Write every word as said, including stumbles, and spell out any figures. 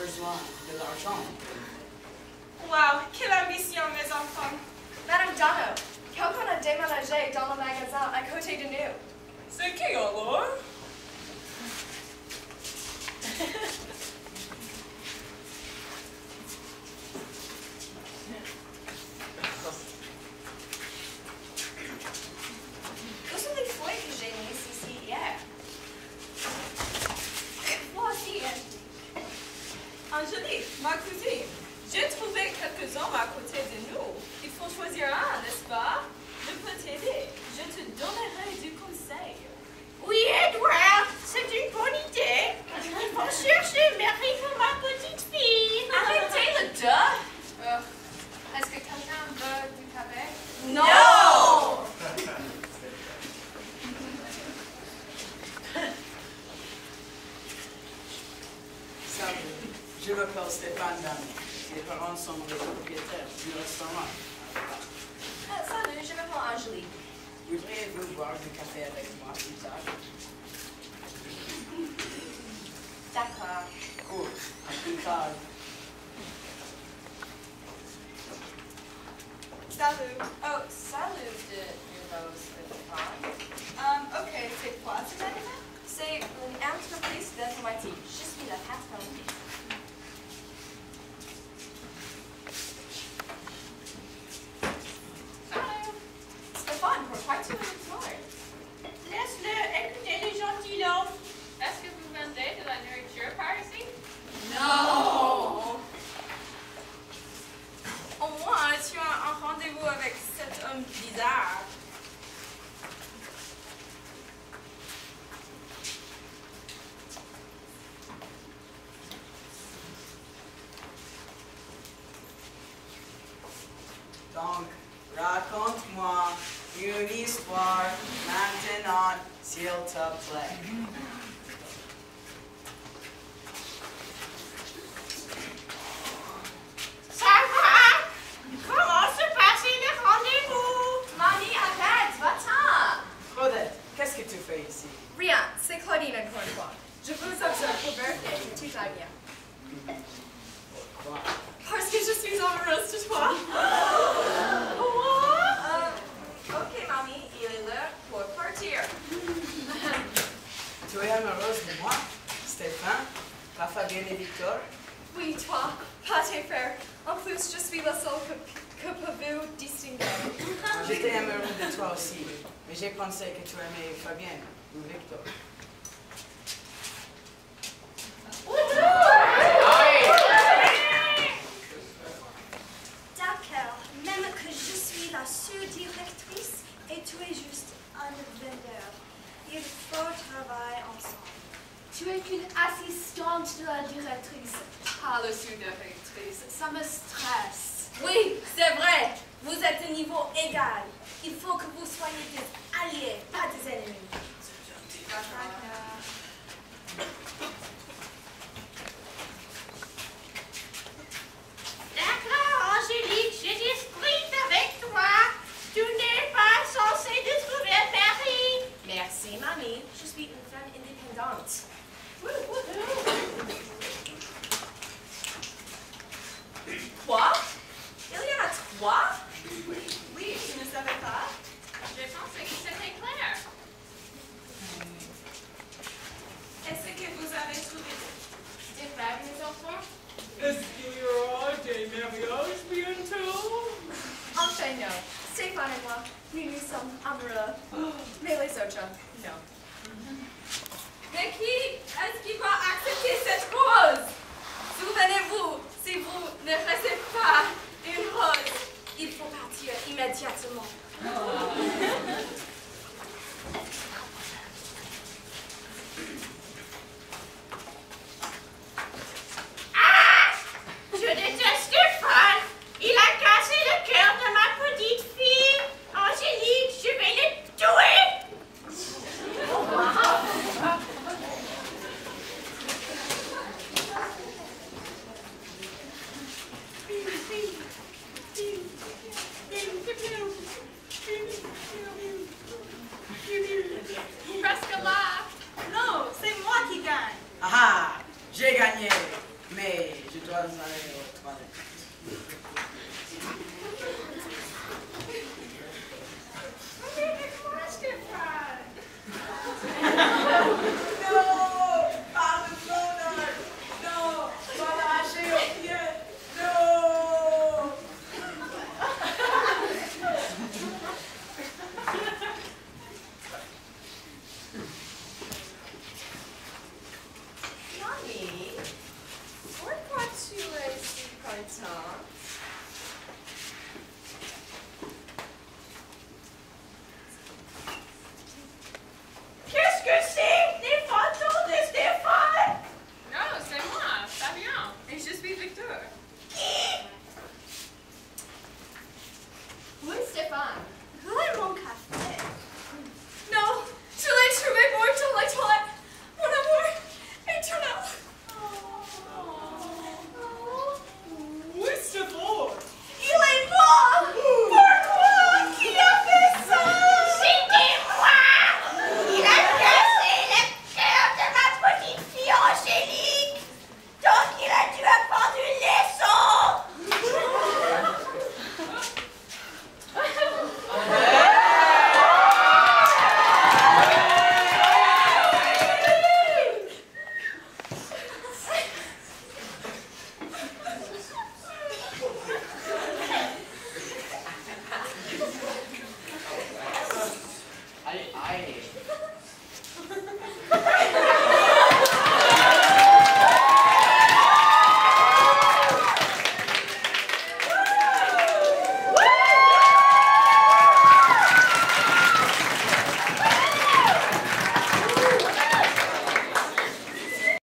besoin de l'argent. Wow, quelle ambition, mes enfants! Madame Donno, quelqu'un a déménagé dans le magasin à côté de nous. C'est qui alors? Où sont les feuilles que j'ai mises ici hier? Voici, Angélique, ma cousine, j'ai trouvé quelques-uns à côté de nous. Il faut choisir un, n'est-ce pas? Je peux t'aider. Je te donnerai du conseil. Oui, Edward, c'est une bonne idée. Il faut chercher Mary pour ma petite fille. arrêtez le deux. Euh, Est-ce que quelqu'un veut du café? Non! Salut, je m'appelle Stéphane Dami. Mes parents sont les propriétaires du restaurant. Euh, salut, je m'appelle Angélique. Voudriez-vous boire du café avec moi plus tard? D'accord. Cool, à plus tard. Salut. Oh, salut de nouveau, Stéphane. Um, ok, c'est quoi cet animal? C'est une entreprise d'informatique. Je suis la patronne. Salut. Stéphane, pourquoi tu me ignores? Laisse-le écouter les gentilshommes. Est-ce que vous vendez de la nourriture par ici? Non! Au moins, tu as un rendez-vous avec cet homme bizarre. Donc, raconte-moi une histoire maintenant, s'il te plaît. Ça va? Comment se passait le rendez-vous? Mamie, arrête, va-t'en! Claudette, qu'est-ce que tu fais ici? Rien, c'est Claudine encore une fois. Je vous observe pour birthday, tout va bien. Pourquoi? Parce que je suis amoureuse de toi. Euh, ok, mamie, il est l'heure pour partir. Tu es amoureuse de moi, Stéphane, pas Fabienne et Victor? Oui, toi, pas tes frères. En plus, je suis la seule que, que peut vous distinguer. J'étais amoureux de toi aussi, mais j'ai pensé que tu aimais Fabienne ou Victor. D'accord, même que je suis la sous-directrice et tu es juste un vendeur. Il faut travailler ensemble. Tu es qu'une assistante de la directrice, pas la sous-directrice. Ça me stresse. Oui, c'est vrai. Vous êtes de niveau égal. Il faut que vous soyez des alliés, pas des ennemis. D'accord, Angélique, je discute avec toi. Tu n'es pas censée détruire Mary. Merci, mamie. Je suis une femme indépendante. Quoi? Il y en a trois? Oui, tu ne savais pas? Je pensais que c'était clair. aller aux toilettes. Moi, Stéphane. Non! Pas le bonheur! Non! Pas lâcher au pied! Non! Johnny, pourquoi tu es si content?